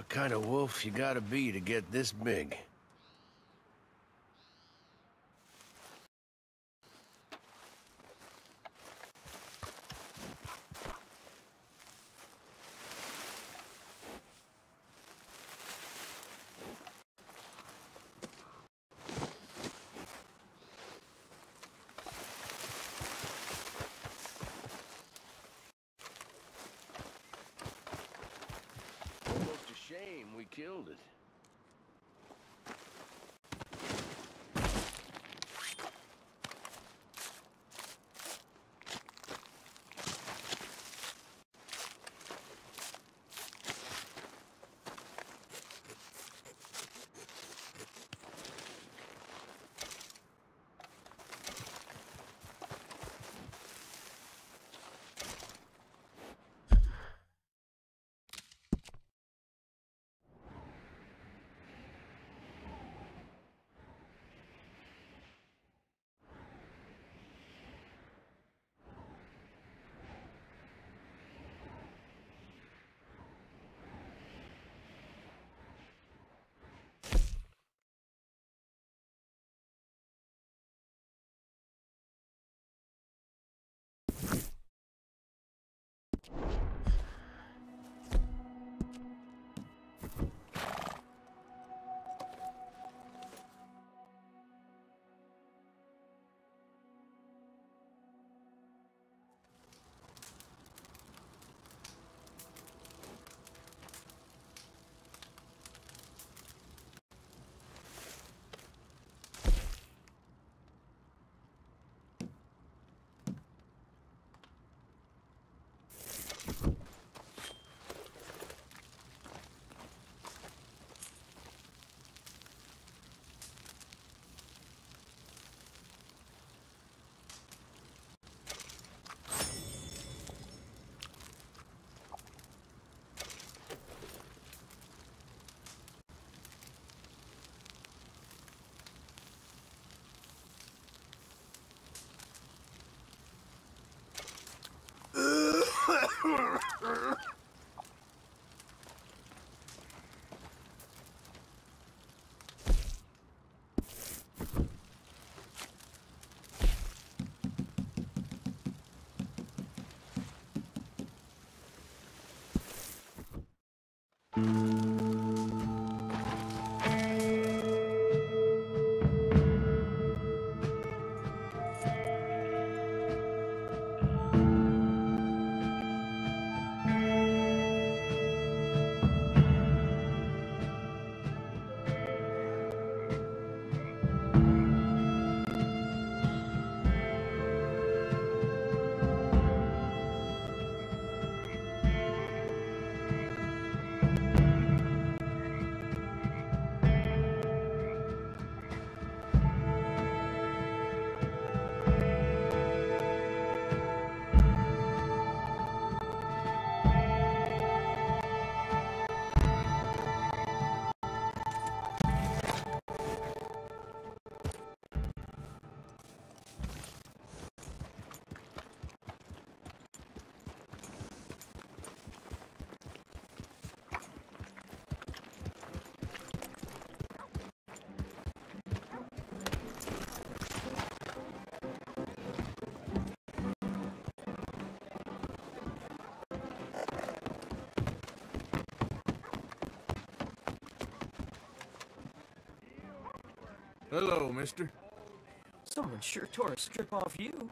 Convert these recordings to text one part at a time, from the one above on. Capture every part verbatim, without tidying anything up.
what kind of wolf you gotta be to get this big. Almost a shame we killed it. Hello, mister. Someone sure tore a strip off you.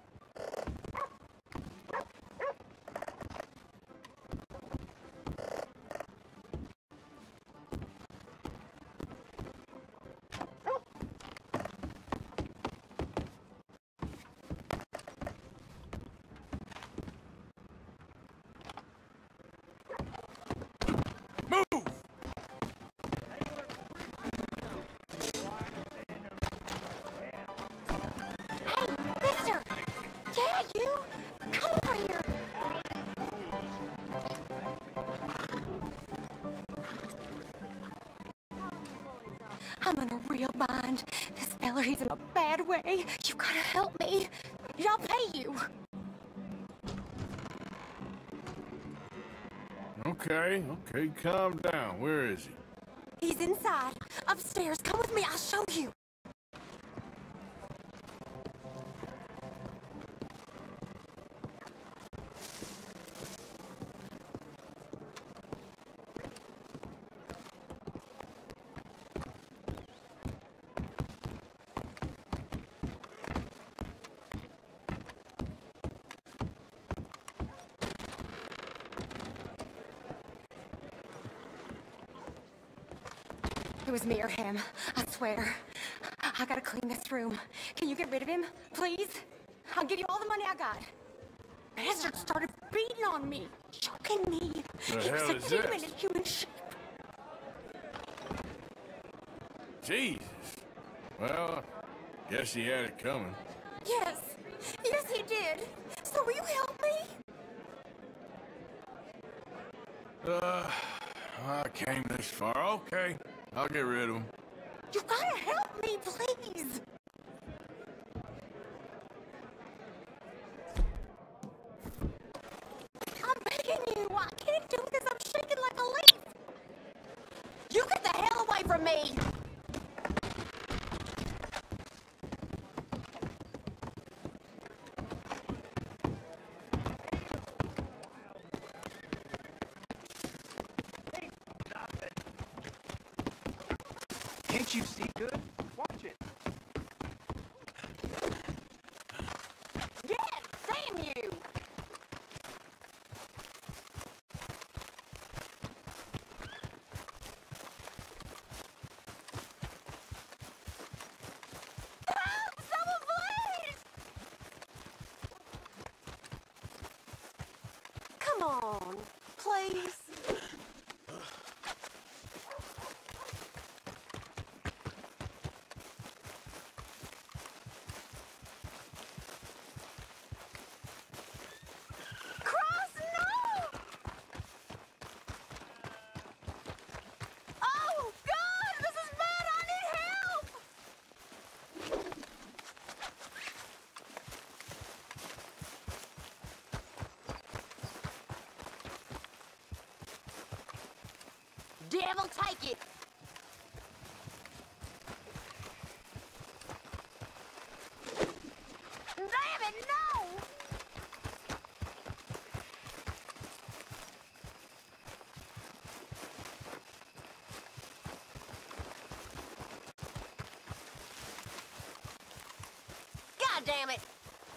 I'm in a real bind. This fella, he's in a bad way. You gotta help me. I'll pay you. Okay, okay, calm down. Where is he? He's inside. Upstairs. Come with me. I'll show you. It was me or him, I swear. I gotta clean this room. Can you get rid of him, please? I'll give you all the money I got. Bastard started beating on me, choking me. The he hell was is a demon this? in human shape. Jesus. Well, guess he had it coming. Yes, yes he did. So will you help me? Uh, I came this far. Okay, I'll get rid of him. You gotta help me, please. I'm begging you. I can't do this. I'm shaking like a leaf. You get the hell away from me. Can't you see good? Watch it. Yes, damn you. Help! Someone please! Come on, please. Cross, no! Oh, God, this is bad. I need help. Devil, take it. Damn it, no! God damn it!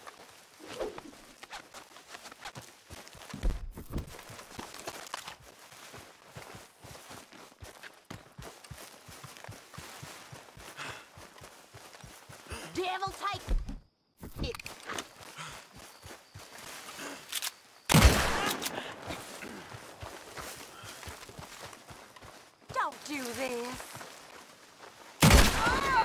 Devil, take it! Don't do this. Ah!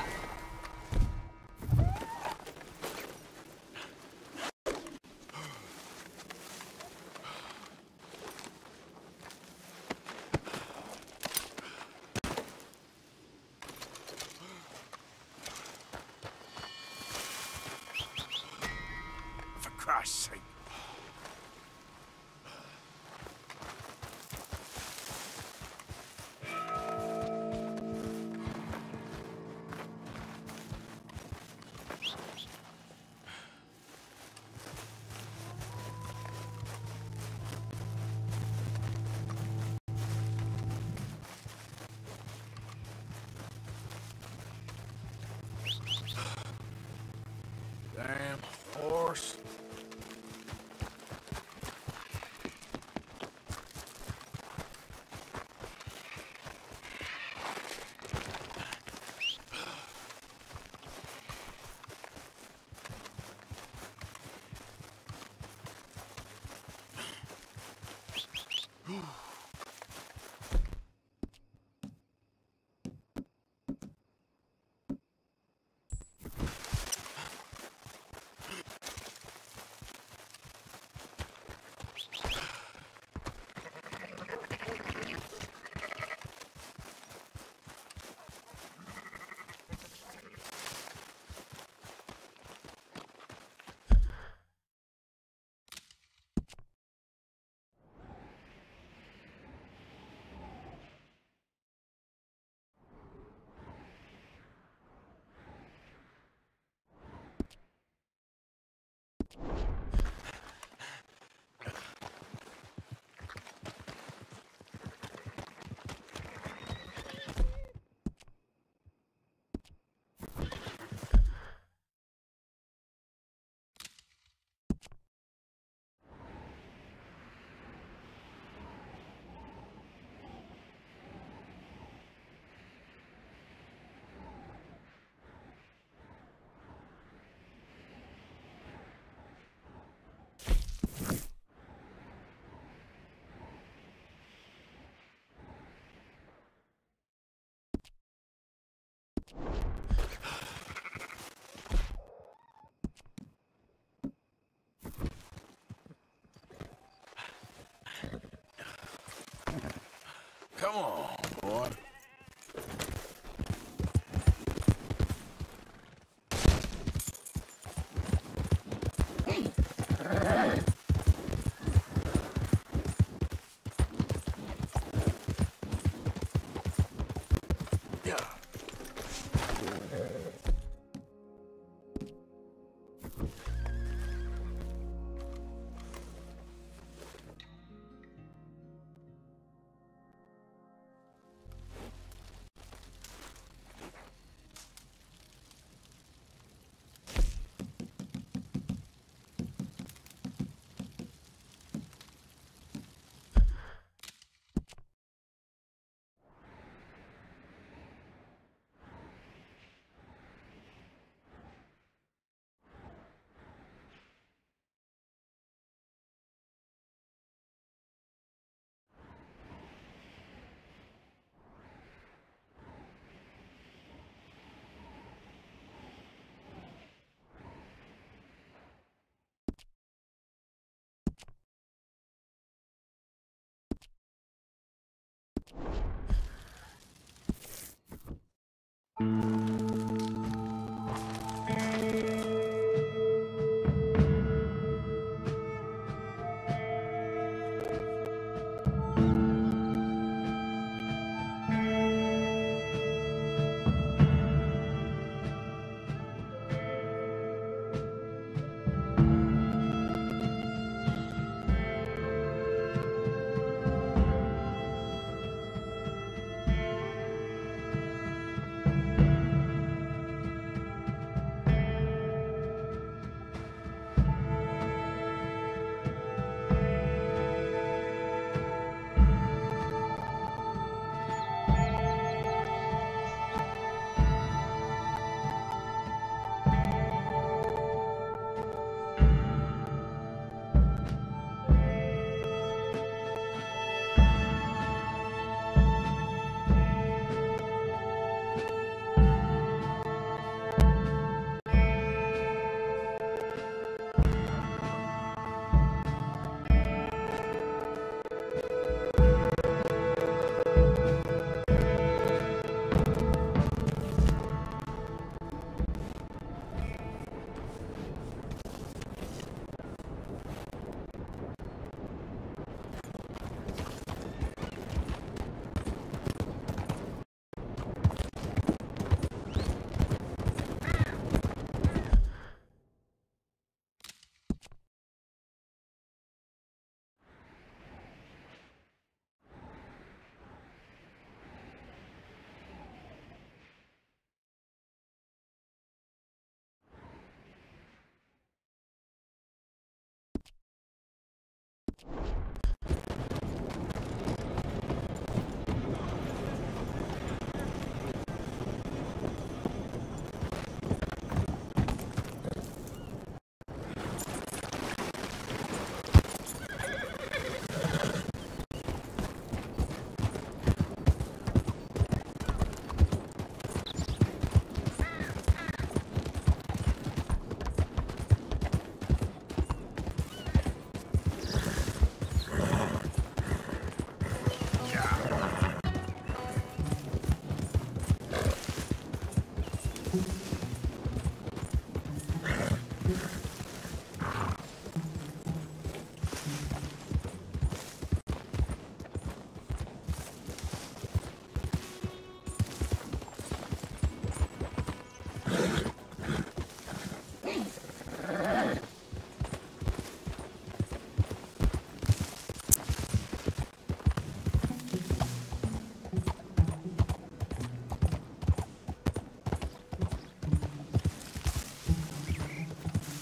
Come on, boy. Yeah.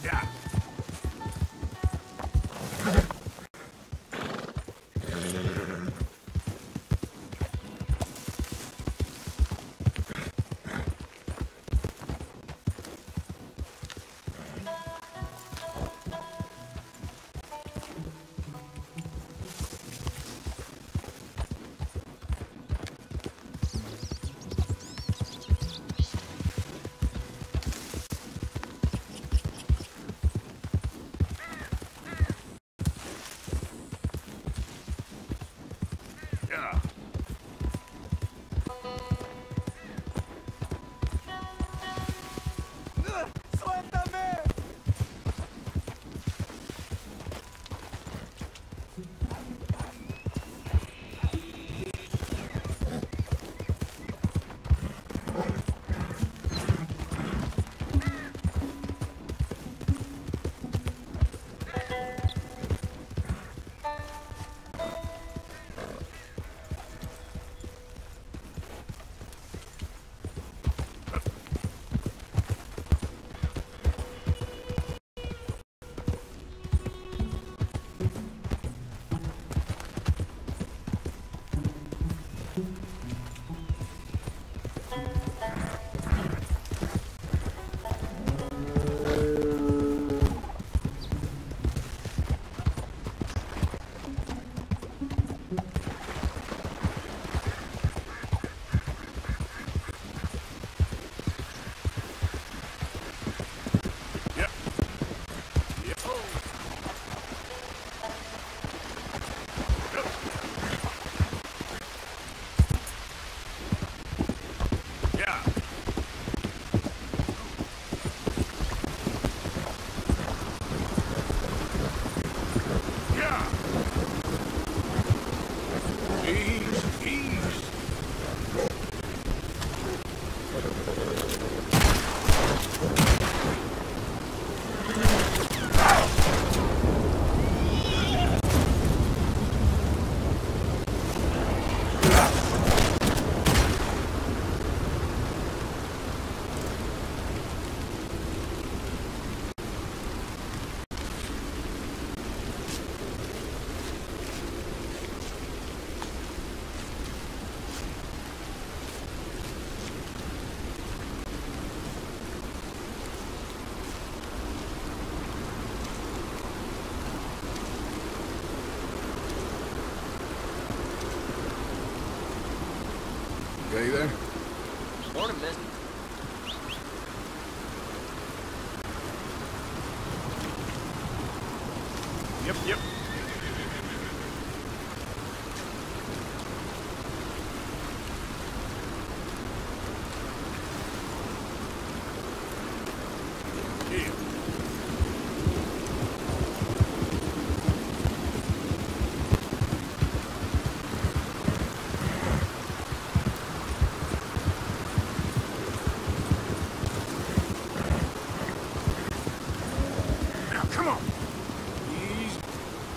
Yeah. Yeah. Yep. Yep. Oh. Yep. Yeah. Yeah. Ease, ease. Okay there? Morning, miss. Yep, yep. Yeah. Now, come on. Ease.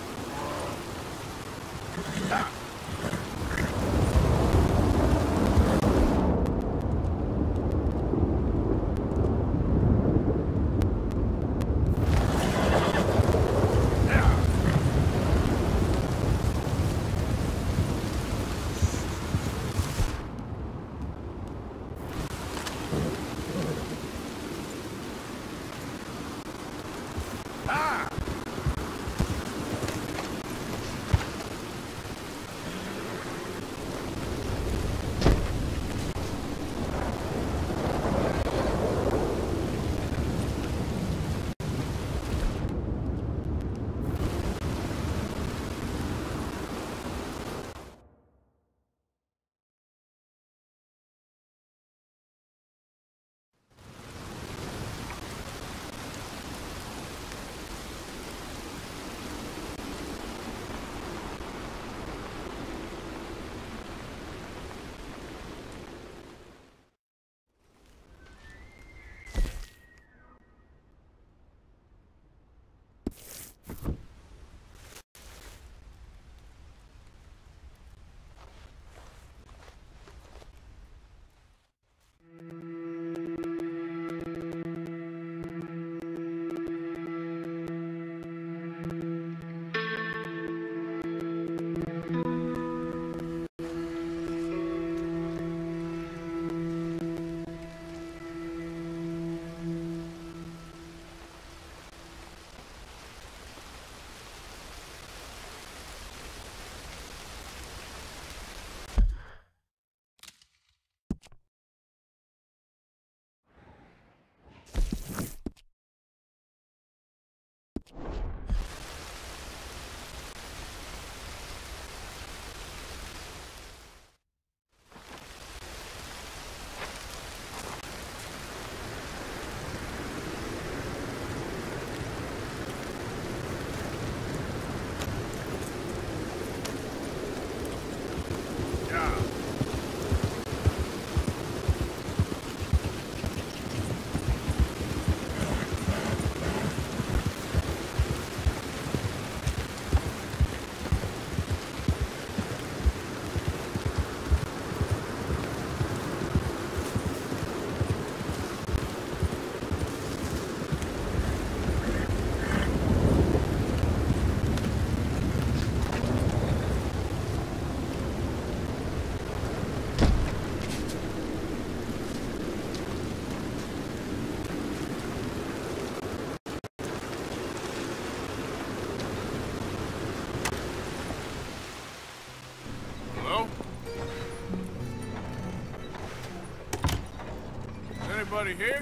anybody here?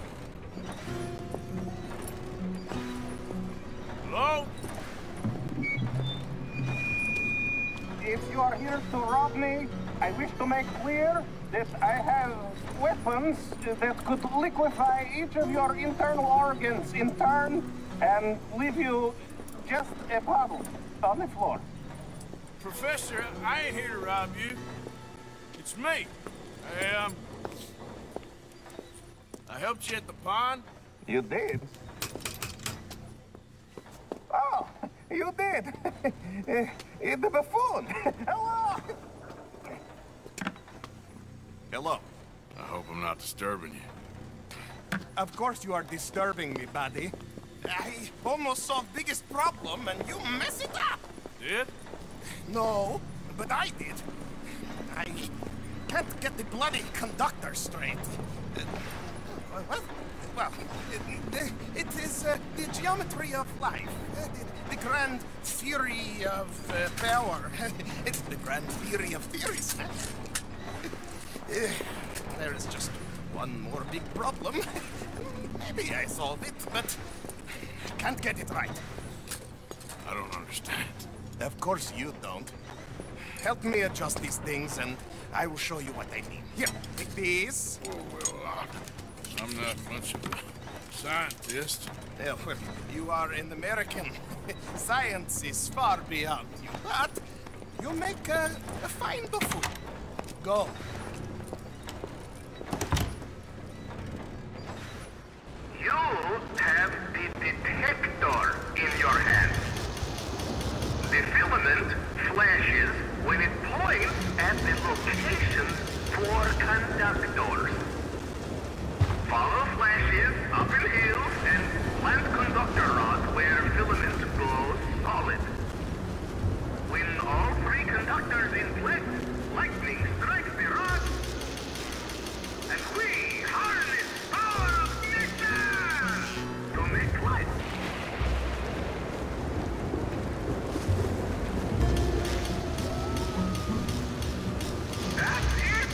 Hello? If you are here to rob me, I wish to make clear that I have weapons that could liquefy each of your internal organs in turn and leave you just a puddle on the floor. Professor, I ain't here to rob you. It's me. I, um... I helped you at the pond. You did? Oh, you did. Uh, the buffoon. Hello. Hello. I hope I'm not disturbing you. Of course you are disturbing me, buddy. I almost solved biggest problem and you mess it up. Did? No, but I did. I can't get the bloody conductor straight. Uh, what? Well, it, it is uh, the geometry of life. Uh, the, the grand theory of uh, power. It's the grand theory of theories. Uh, there is just one more big problem. Maybe I solve it, but can't get it right. I don't understand. Of course you don't. Help me adjust these things and I will show you what I mean. Here, take these. Oh, well, uh, I'm not much of a scientist. Yeah, well, you are an American. Science is far beyond you, but you make a, a fine buffoon. Go. You have the detector in your hand. The filament flashes when it points at the locations for conductors. Follow flashes up in hills and plant conductor rods where filament goes solid. When all three conductors inflict, lightning strikes the rod, and we harness power of nature to make light. That's it!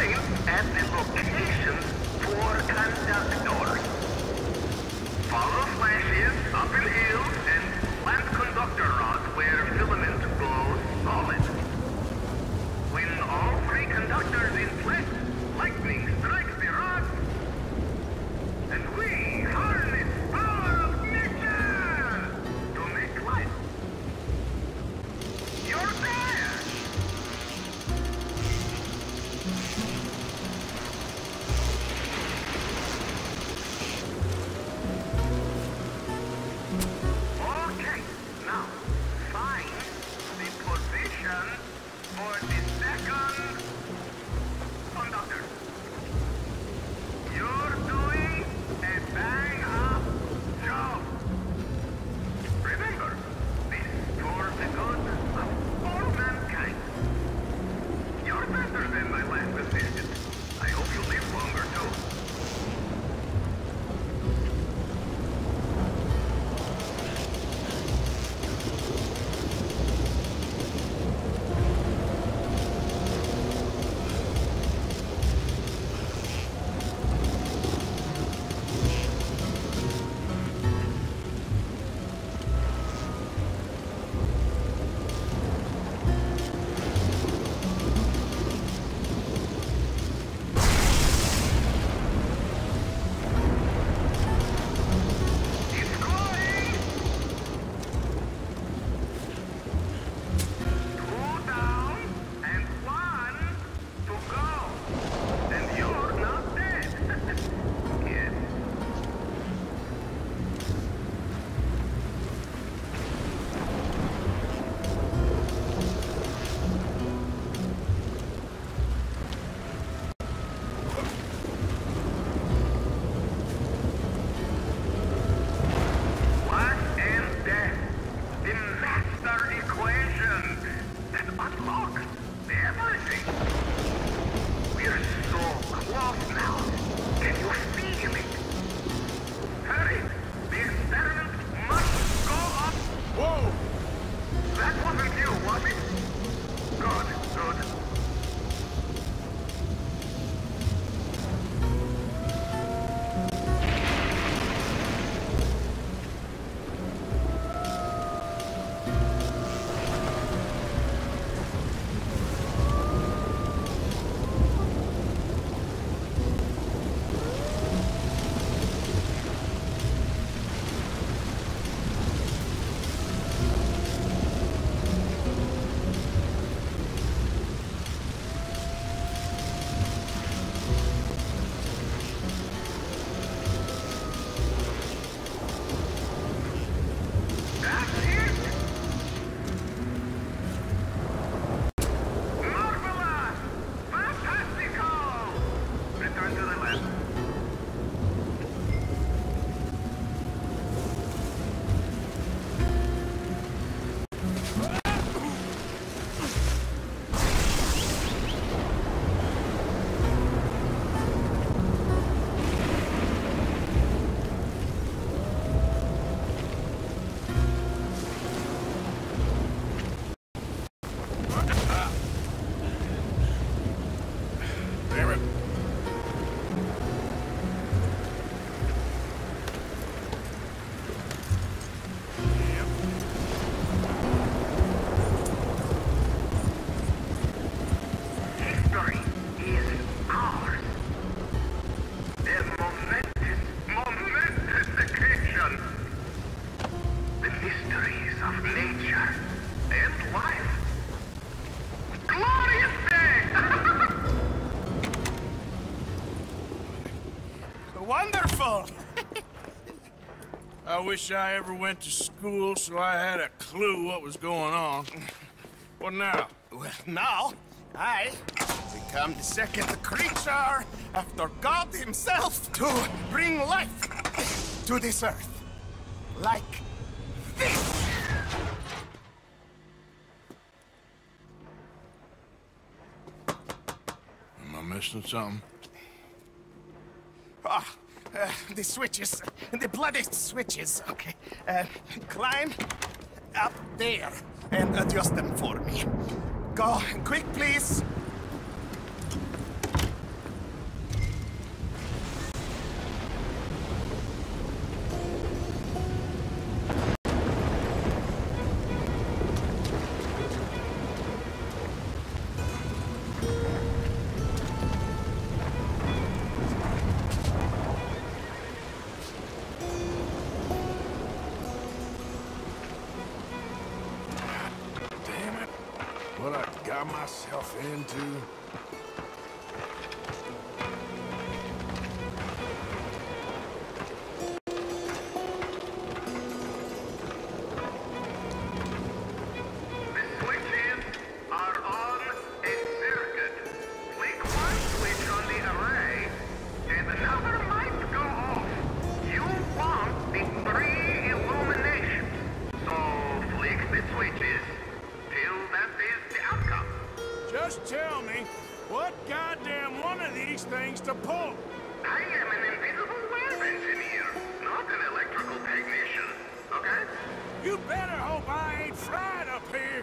point at the location for conductors. Follow flashes up in hills and plant conductor rods where filament goes solid. When all three conductors in place, lightning strikes the rods, and we harness power of nature to make light. You're there! Okay, now find the position for the second conductor. You're doing a bang-up job. Remember, this is for the good of all mankind. You're better than my last assistant. I hope you live longer, too. It's going! Two down and one to go. And you're not dead. Yes. Life and death, the master equation that unlocks everything. We're so close now. Can you feel it? Hurry! The experiment must go up. Whoa! That wasn't you, was it? Good, good. That's it! Marvelous! Fantastical! Return to the left. Damn it. History is ours. A momentous, momentous occasion. The mysteries of nature and life. Glorious day! Wonderful! I wish I ever went to school so I had a clue what was going on. What now? Well, now, I become the second creature after God himself to bring life to this earth. Like this. Am I missing something? Ah, uh, the switches, the bloody switches. Okay, uh, climb up there and adjust them for me. Go quick, please. what I got myself into? Just tell me, what goddamn one of these things to pull? I am an invisible web engineer, not an electrical technician, okay? You better hope I ain't fried up here.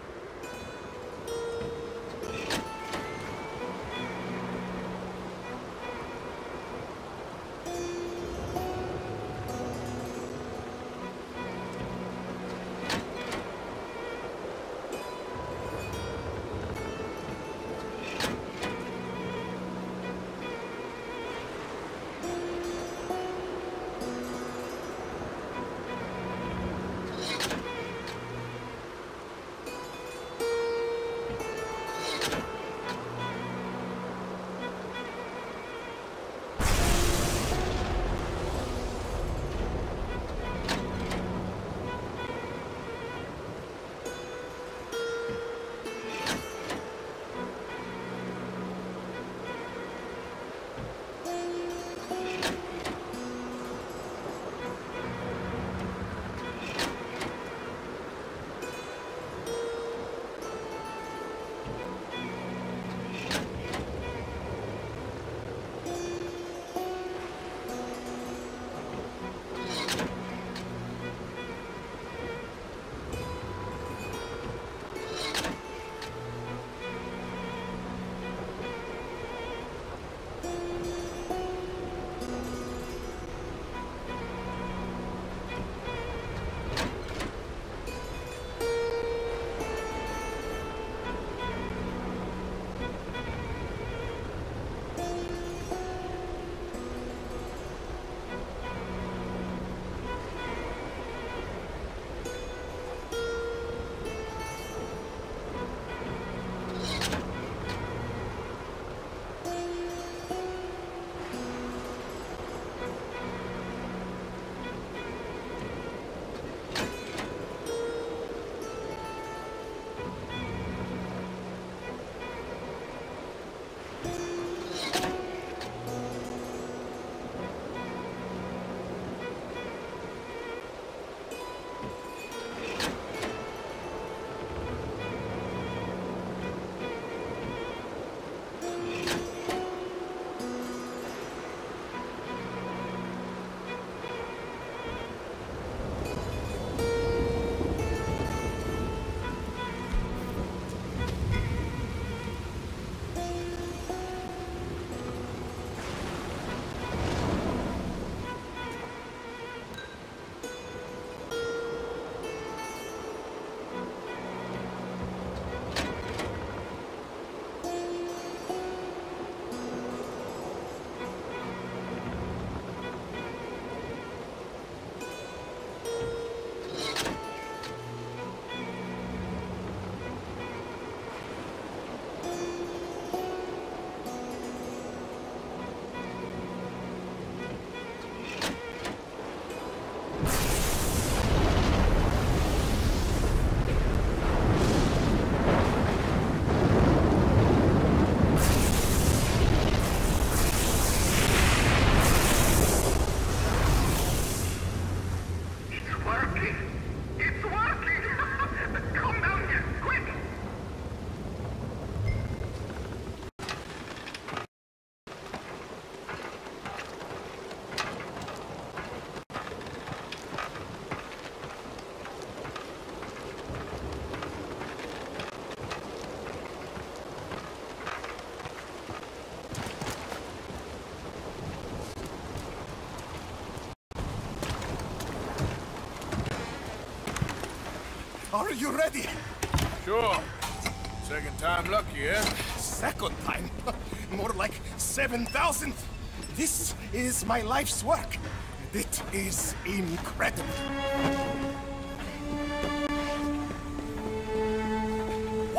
Are you ready? Sure. Second time lucky, eh? Second time? More like seven thousand. This is my life's work. It is incredible.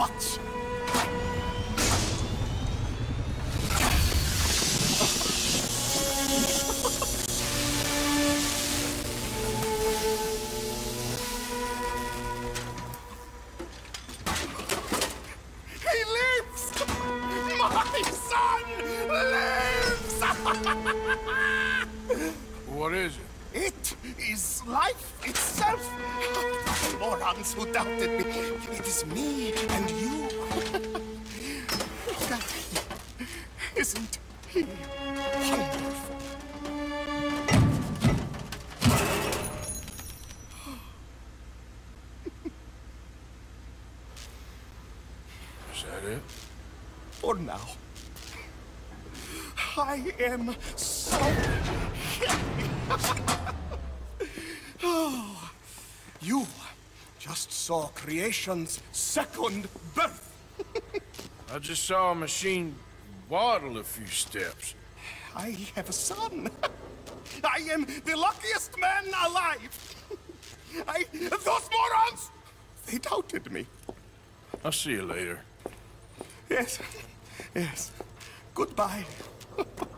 Watch. He lives! My son lives! What is it? It is life itself. Morons who doubted me. It is me and you. Isn't he wonderful? Is that it? For now. I am so happy. Oh, you just saw creation's second birth. I just saw a machine waddle a few steps. I have a son. I am the luckiest man alive. I, those morons, they doubted me. I'll see you later. Yes, yes. Goodbye.